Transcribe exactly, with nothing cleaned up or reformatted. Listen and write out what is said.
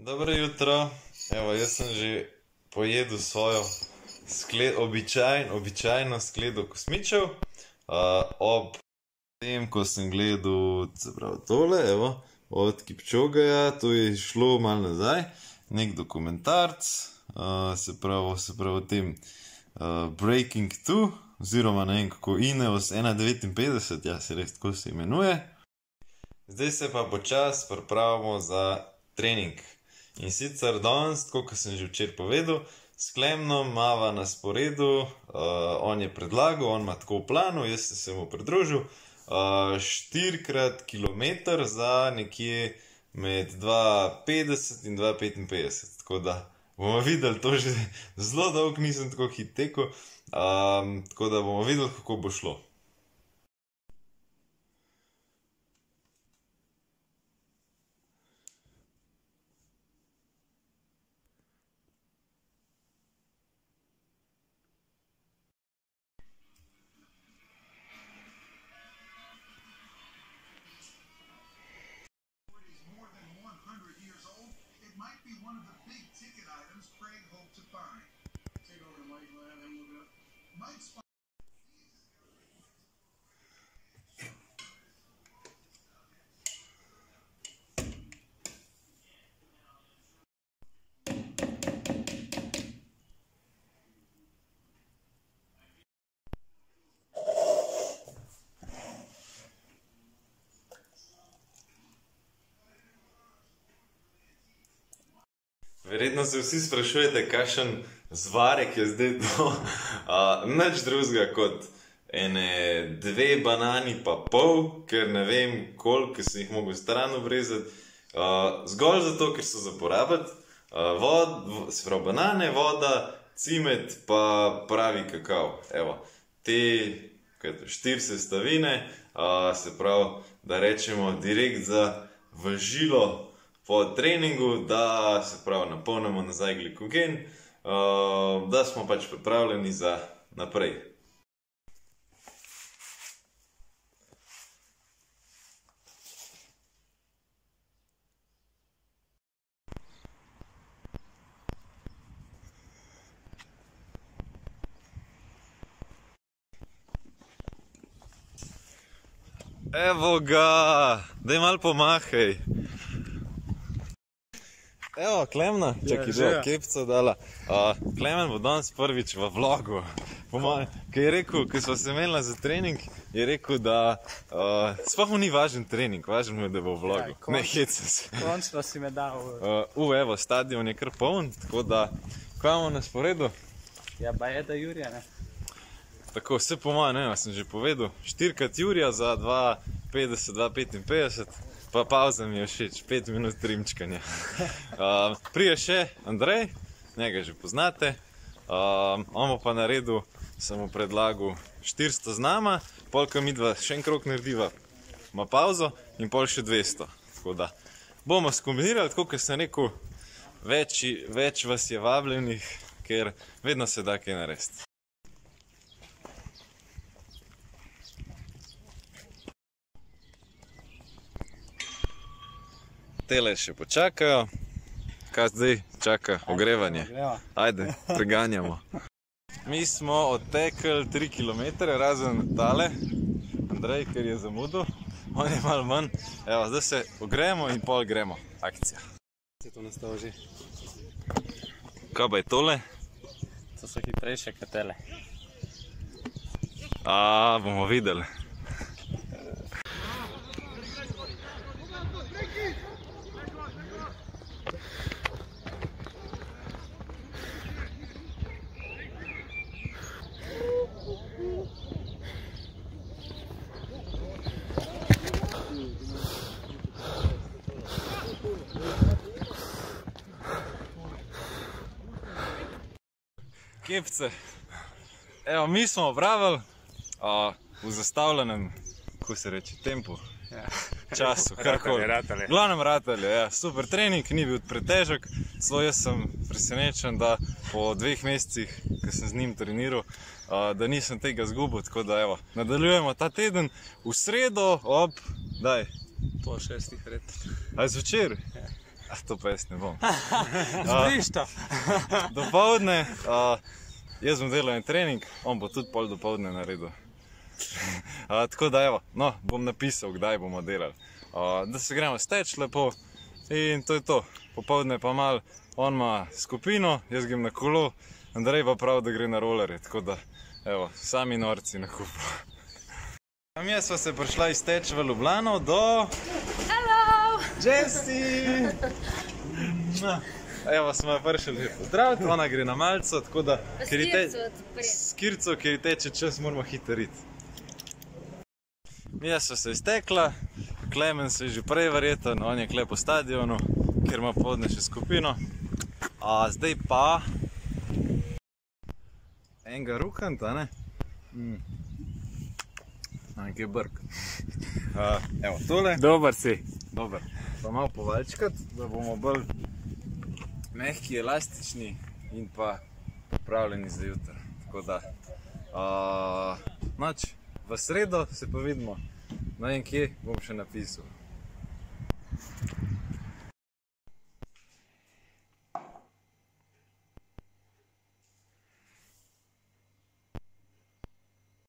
Dobro jutro, evo jaz sem že pojedel svojo skled, običajn, običajno skledo kosmičev. Uh, ob tem, ko sem gledal tole, evo, od Kipchogeja, to je šlo malo nazaj, nek dokumentarc, uh, se pravi, se pravi o tem uh, Breaking two, oziroma ne vem kako, Ineos ena devetinpetdeset, ja se res tako se imenuje. Zdaj se pa počasi pripravimo za trening. In sicer danes, tako kot sem že včeraj povedal, s Klemnom imava na sporedu, uh, on je predlagal, on ima tako v planu, jaz sem se mu pridružil, uh, štirikrat kilometer za nekje med dva petdeset in dva petinpetdeset. Tako da bomo videli, to že zelo dolgo nisem tako hit tekel, um, tako da bomo videli, kako bo šlo. Verjetno se vsi sprašujete, kakšen zvarek je zdaj to. Uh, nič drugega kot ene dve banani pa pol, ker ne vem koliko sem jih mogel stran obrezati. Uh, zgolj zato, ker so za porabiti. Uh, vod, se pravi banane, voda, cimet pa pravi kakao. Evo, te štiri sestavine, uh, se pravi, da rečemo direkt za v žilo po treningu, da se pravi napolnimo nazaj glikogen, uh, da smo pač pripravljeni za naprej. Evo ga, daj malo pomahaj. Evo, Klemna, čakaj, že kepco dala. Uh, Klemen bo danes prvič v vlogu. Ko je rekel, ko smo se imeli za trening, je rekel, da uh, sploh mu ni važen trening, važen mu je, da bo v vlogu. Ja, ne heca se. Končno si me dal. Uh, uh, evo, stadion je kar poln, tako da, kaj imamo na sporedu? Ja, ba je da Jurija, ne? Tako, vse po moje, ne, sem že povedal. Štirikrat Jurija za dva petdeset, dva petinpetdeset. Pa pauza mi je všeč, pet minut trimčkanja. Uh, prije še Andrej, njega že poznate. Uh, on bo pa naredil, sem mu predlagal štiristo z nama, polka mi dva še en krog narediva, ima pauzo in pol še dvesto. Tako da bomo skombinirali, tako kot sem rekel, več, več vas je vabljenih, ker vedno se da kaj narediti. Tele še počakajo, kaj zdaj čaka? Ogrevanje. Ajde, preganjamo. Mi smo odtekli tri kilometre, razen tale, Andrej, ker je zamudil, on je malo manj. Evo, zdaj se ogrejemo in pol gremo. Akcija. Se to nastalo že? Kaj pa je tole? To so hitrejše kot tele. A, bomo videli. Kepce, evo, mi smo opravili uh, v zastavljenem, kako se reče, tempu, ja. Času, karkoli. Glavnem ratali, ja, super trening, ni bil pretežek, celo jaz sem presenečen, da po dveh mesecih, ko sem z njim treniral, uh, da nisem tega zgubil, tako da evo, nadaljujemo ta teden v sredo ob, daj, pol šestih red. A zvečer? Ja. Ah, to pa jaz ne bom. Zdiš to? Dopoldne, uh, jaz bom delal en trening, on bo tudi pol dopoldne naredil. Uh, tako da evo, no, bom napisal, kdaj bomo delali. Uh, da se gremo steč lepo in to je to. Popoldne pa mal, on ima skupino, jaz grem na kolo, Andrej pa prav, da gre na rolerje, tako da, evo, sami norci na kupu. Mi smo se prišla iz Teč v Ljubljano do... Hello! Jessi! Evo, smo jo prišli že pozdraviti, ona gre na malco, tako da... S Kirco, ker teče čas, moramo hitro iti. Mija so se iztekla, Klemen se je že prej verjeten, on je kle po stadionu, kjer ima podne še skupino. A zdaj pa... enega rukanta, ne? Mm. Nekaj brk. Uh, evo, tole. Dobar si. Dobar. Pa malo povalčkat, da bomo bolj mehki, elastični in pa pripravljeni za jutro. Tako da, uh, noč, v sredo se pa vidimo. Ne vem kje, bom še napisal.